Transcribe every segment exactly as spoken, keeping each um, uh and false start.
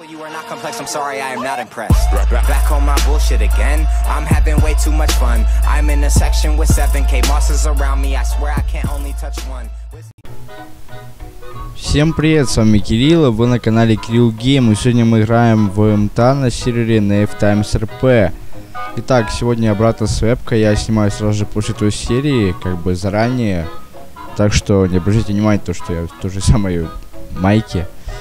You are not complex, I'm sorry, I am not impressed. Back on my bullshit again. I'm having way too much fun. I'm in a section with seven K monsters around me. I swear I can't only touch one. Всем привет, с вами Кирилл, вы на канале Кирилл Гейм, и сегодня мы играем в эм тэ а на сервере Nave Times эр пи. Итак, сегодня обратно с вебкой, я снимаю сразу же после той серии, как бы заранее, так что не обращайте внимания, то, что я в той же самой майке.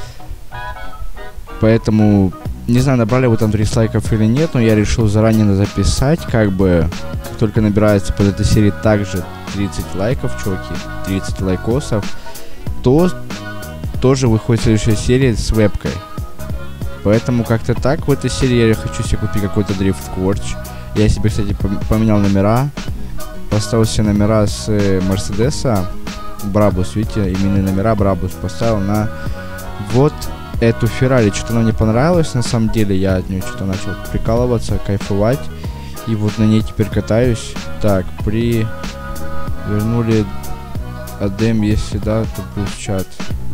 Поэтому, не знаю, набрали вы там тридцать лайков или нет, но я решил заранее записать, как бы, как только набирается под этой серией также тридцать лайков, чуваки, тридцать лайкосов, то тоже выходит следующая серия с вебкой. Поэтому как-то так в этой серии я хочу себе купить какой-то дрифт кворч. Я себе, кстати, поменял номера, поставил себе номера с Мерседеса, Брабус, видите, именные номера Брабус, поставил на вот эту Феррари. Что-то она мне понравилась, на самом деле, я от нее что-то начал прикалываться, кайфовать. И вот на ней теперь катаюсь. Так, при... Вернули Адем, если да, то плюс чат.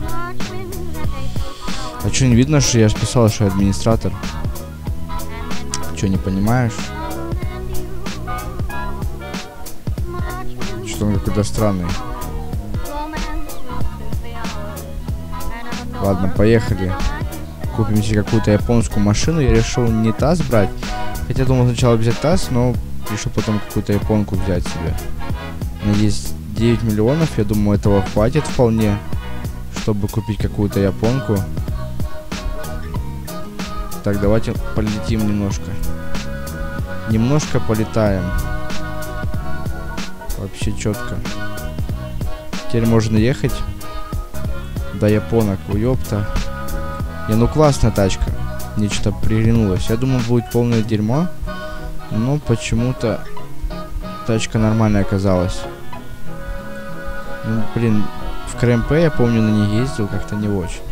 А что, не видно, что я же писал, что я администратор? Что, не понимаешь? Что он какой-то странный. Ладно, поехали. Купим себе какую-то японскую машину. Я решил не ТАСС брать. Хотя думал сначала взять ТАСС, но решил потом какую-то японку взять себе. У меня есть девять миллионов. Я думаю, этого хватит вполне, чтобы купить какую-то японку. Так, давайте полетим немножко. Немножко полетаем. Вообще четко. Теперь можно ехать до японок, уёпта. Не, ну классная тачка. Мне что-то приглянулось. Я думал, будет полное дерьмо. Но почему-то тачка нормальная оказалась. Ну, блин, в КРМП я помню, на ней ездил, как-то не очень.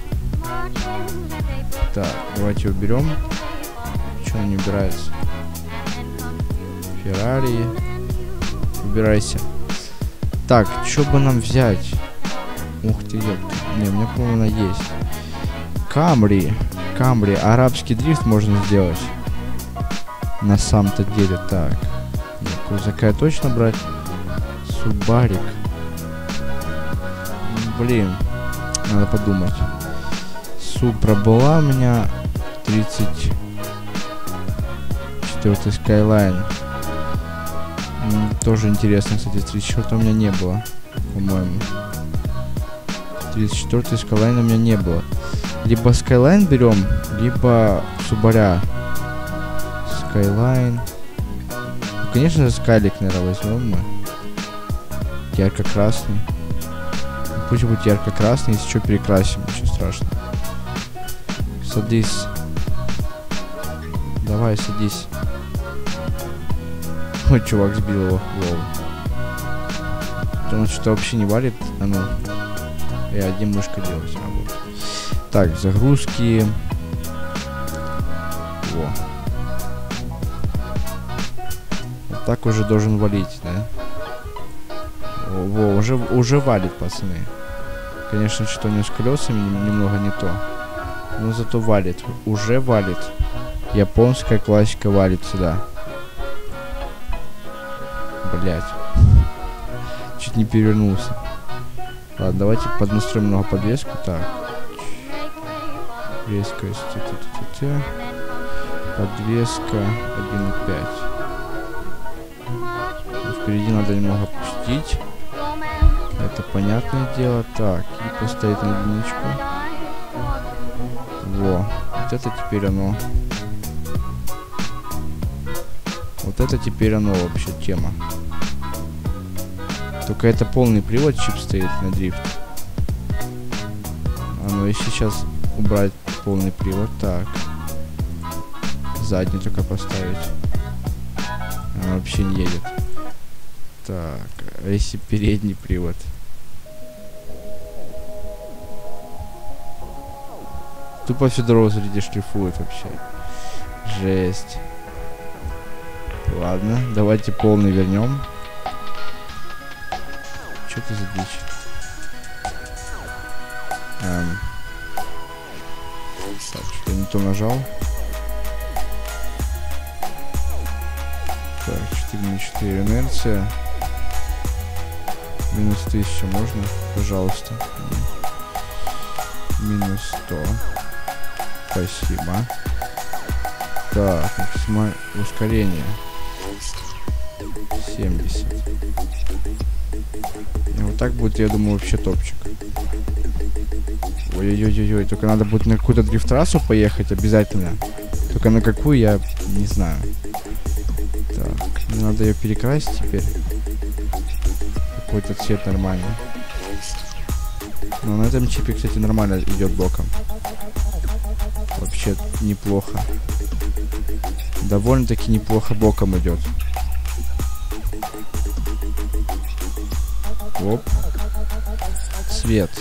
Так, давайте уберем. Что не убирается? Феррари. Убирайся. Так, что бы нам взять? Ух ты, ёпта. Не, у меня, по-моему, она есть. Камри. Камри. Арабский дрифт можно сделать. На самом-то деле. Так. Крузака точно брать? Субарик. Блин. Надо подумать. Супра была у меня. тридцать четвёртый Skyline. Тоже интересно, кстати, тридцать четвёртый у меня не было, по-моему. тридцать четвёртый Skyline у меня не было. Либо Skyline берем, либо Субаря. Skyline. Ну, конечно же, Скайлик, наверное, возьмем мы. Ярко-красный. Пусть будет ярко-красный, если что, перекрасим, ничего страшного. Садись. Давай, садись. Ой, чувак сбил его в голову. Он что-то вообще не валит. А ну. Я один мышкой делать. А, вот. Так, загрузки. Во. Вот так уже должен валить, да? Во, во уже, уже валит, пацаны. Конечно, что у него с колесами немного не то. Но зато валит. Уже валит. Японская классика валит сюда. Блять. Чуть не перевернулся. Ладно, давайте поднастроим немного подвеску. Так. Резкость. Подвеска один и пять. Впереди надо немного опустить. Это понятное дело. Так, и поставить на единичку. Во. Вот это теперь оно. Вот это теперь оно вообще тема. Только это полный привод чип стоит на дрифт. А ну если сейчас убрать полный привод, так. Задний только поставить. Она вообще не едет. Так, а если передний привод? Тупо Федоров, смотрите, шлифует вообще. Жесть. Ладно, давайте полный вернем. Что это за дичь? Эм. Так, что не то нажал. Так, четыре на четыре инерция. Минус тысяча можно? Пожалуйста. Минус сто. Спасибо. Так, максимальное ускорение. семьдесят. И вот так будет, я думаю, вообще топчик. Ой-ой-ой-ой, только надо будет на какую-то дрифт-трассу поехать обязательно. Только на какую, я не знаю. Так, мне надо ее перекрасить теперь. Какой-то цвет нормальный. Но на этом чипе, кстати, нормально идет боком. Вообще неплохо. Довольно-таки неплохо боком идет. Оп. Цвет.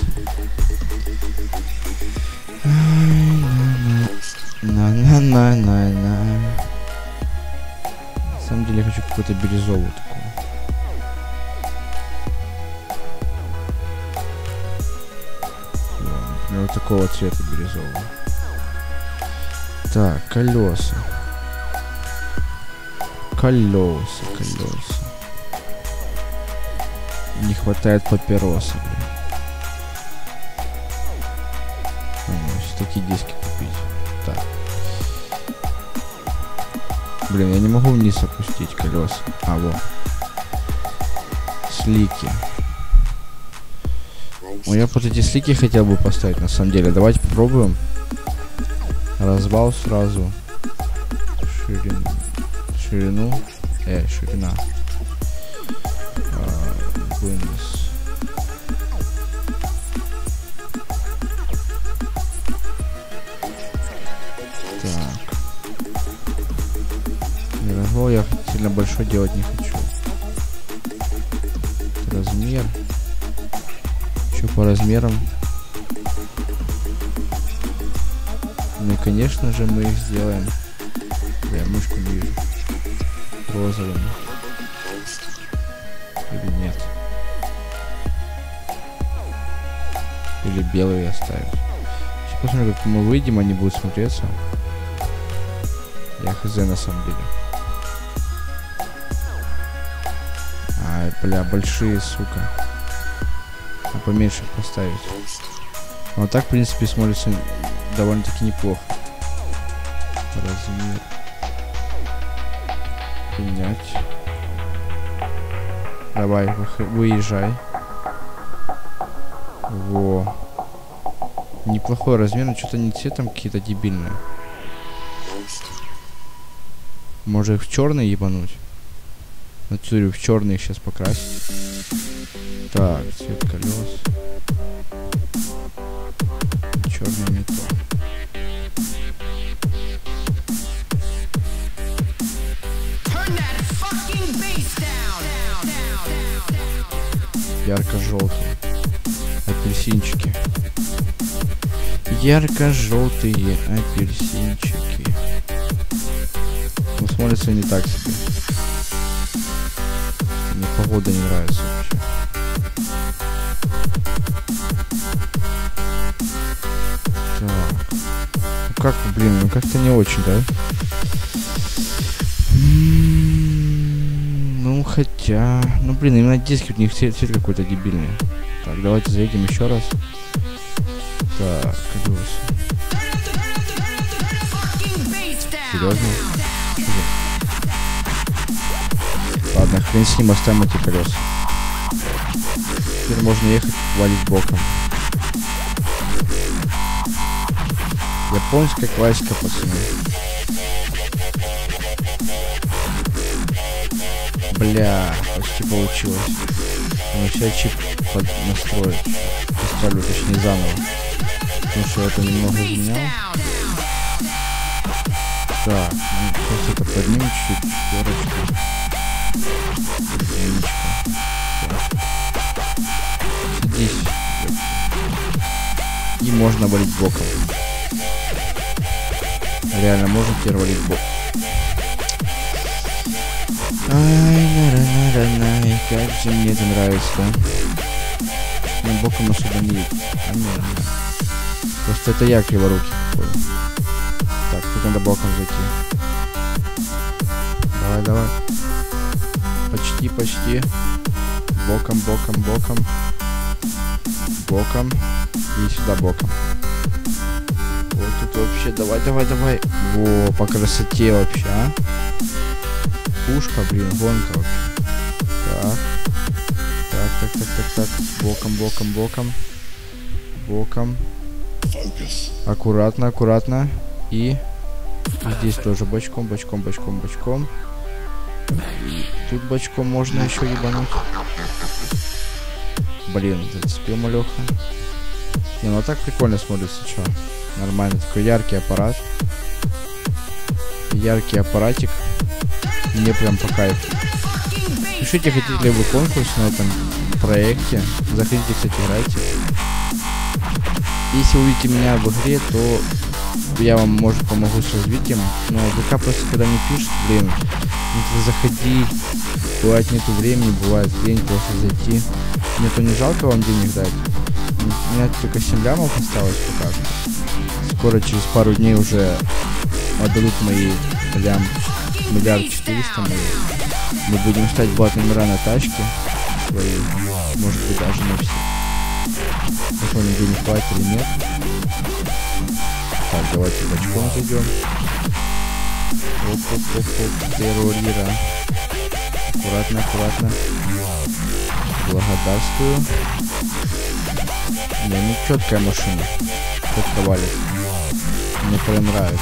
На-на-на-на-на. На самом деле я хочу какую-то бирюзовую такую. Например, вот такого цвета бирюзового. Так, колеса. Колеса, колеса. Не хватает папироса, блин. А, ну, такие диски купить. Так. Блин, я не могу вниз опустить колеса. А, вот. Слики. Ну, я вот эти слики хотел бы поставить, на самом деле. Давайте попробуем. Развал сразу. Ширину. Ширину. Э, ширина. А, вынос. Так. Развал я сильно большой делать не хочу. Размер. Что по размерам? Ну и конечно же мы их сделаем. Я мышку не вижу. Розовыми. Или нет? Или белые оставить. Сейчас посмотрим, как мы выйдем, они будут смотреться. Я хз на самом деле. Ай, бля, большие, сука. А поменьше поставить. Вот так, в принципе, смотрится довольно-таки неплохо. Размер. Принять. Давай, выезжай. Во. Неплохой размер, но что-то не цветом какие-то дебильные. Может их в черный ебануть? Отсюда в черный их сейчас покрасить. Так, цвет колес. Черный не то. Ярко-желтый. Апельсинчики. Ярко-желтые апельсинчики. Ну, смотрится не так себе. Мне погода не нравится вообще. Так. Ну как, блин, ну как-то не очень, да? Ну хотя... Ну блин, именно диски у них цвет, цвет какой-то дебильный. Так, давайте заедем еще раз. Так, колеса. Серьезно? Ладно, хрен с ним, оставим эти колеса. Теперь можно ехать, валить боком. Японская классика, пацаны. Бля, почти получилось. Но сейчас чип под настроить. Поставлю, точнее, заново. Потому что это немного изменял. Так, ну, сейчас это поднимем чуть-чуть. Пятерочку. Единичка. Садись. И можно валить боком. Реально можно теперь валить боком. Ай, на-на-на-на-на, как же мне это нравится, да? На боком особо не видит. А, не, не. Просто это я криворукий какой. надо боком зайти. Давай, давай. Почти, почти. Боком, боком, боком. Боком. И сюда боком. Вот тут вообще. Давай, давай, давай. Во, по красоте вообще, а. Пушка, блин, гонка вообще. Так. Так, так, так, так, так. Боком, боком, боком. Боком. Аккуратно, аккуратно. И здесь тоже бочком, бочком, бочком, бочком. И тут бочком можно еще ебануть. Блин, зацепил малеха. Не, ну так прикольно смотрится, что. Нормально, такой яркий аппарат. Яркий аппаратик. Мне прям по кайфу. Пишите, хотите ли вы конкурс на этом проекте. Заходите, кстати, играйте. Если увидите меня в игре, то я вам, может, помогу с развитием. Но ВК просто когда не пишет, блин, надо заходить. Бывает нету времени, бывает лень просто зайти. Мне то не жалко вам денег дать. У меня только семь лямов осталось пока что. Скоро, через пару дней уже отдадут мои лям миллиард четыреста. Мы, мы будем ставить блат номера на тачки свои. Может быть, даже не все. Посмотрим, денег хватит или нет. Так, давайте бочком зайдем. Оп-оп-оп-оп, террорира. Аккуратно, аккуратно. Благодарствую. Не, ну четкая машина. Четко валит. Мне прям нравится.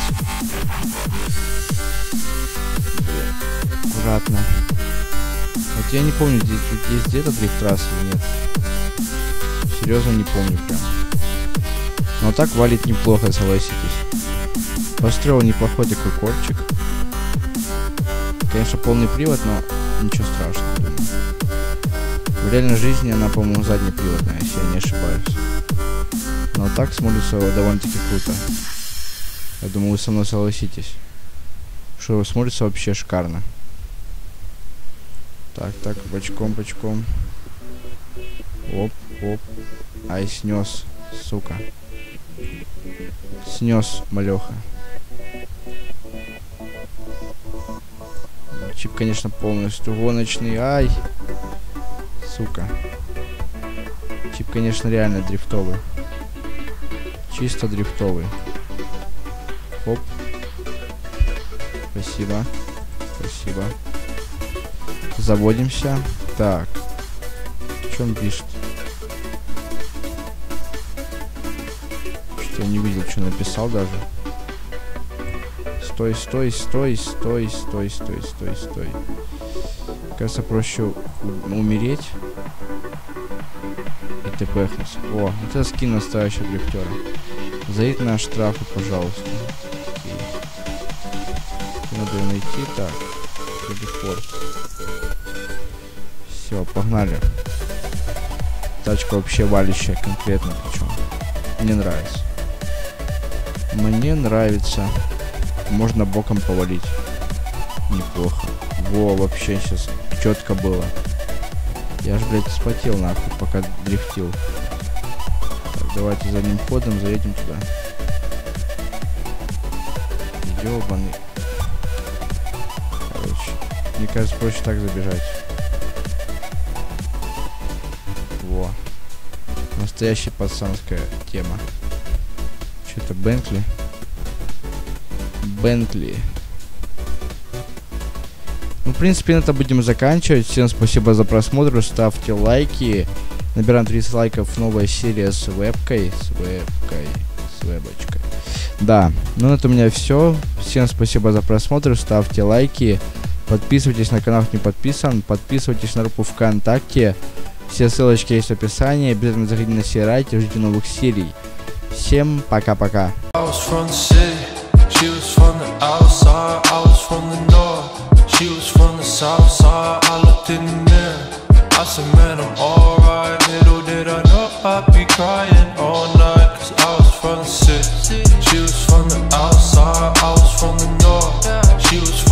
Аккуратно. Вот я не помню, здесь, есть где-то дрифт-трасса или нет. Серьезно не помню прям. Но так валит неплохо, согласитесь. Построил неплохой такой корчик. Конечно, полный привод, но ничего страшного, думаю. В реальной жизни она, по-моему, заднеприводная, если я не ошибаюсь. Но так смотрится довольно-таки круто. Я думаю, вы со мной согласитесь. Что смотрится вообще шикарно. Так, так, бочком, бочком. Оп, оп. Ай, снес, сука. Снес, малеха. Чип, конечно, полностью гоночный. Ай. Сука. Чип, конечно, реально дрифтовый. Чисто дрифтовый. Оп. Спасибо. Спасибо. Заводимся. Так. Что он пишет? Что-то я не видел, что написал даже. Стой, стой, стой, стой, стой, стой, стой, стой. Кажется, проще умереть и тпхнуться. О, вот это скин настоящего дрифтера. Зайдите на штрафы, пожалуйста. Окей. Надо найти. Так. Все, погнали. Тачка вообще валящая конкретно, причем. Мне нравится. Мне нравится. Можно боком повалить. Неплохо. Во, вообще сейчас четко было. Я ж, блядь, вспотел нахуй, пока дрифтил. Так, давайте задним ходом заедем туда. Ёбаный. Короче, мне кажется, проще так забежать. Во. Настоящая пацанская тема. Что-то Бентли. Бентли. Ну, в принципе, на этом будем заканчивать. Всем спасибо за просмотр. Ставьте лайки. Набираем тридцать лайков. Новая серия с вебкой. С вебкой. С вебочкой. Да. Ну, на этом у меня все. Всем спасибо за просмотр. Ставьте лайки. Подписывайтесь на канал, кто не подписан. Подписывайтесь на группу ВКонтакте. Все ссылочки есть в описании. Обязательно заходите на сервер. Ждите новых серий. Всем пока-пока. She was from the outside, I was from the north. She was from the south side, I looked in the mirror. I said, man, I'm alright. Little did I know I'd be crying all night, cause I was from the city. She was from the outside, I was from the north. She was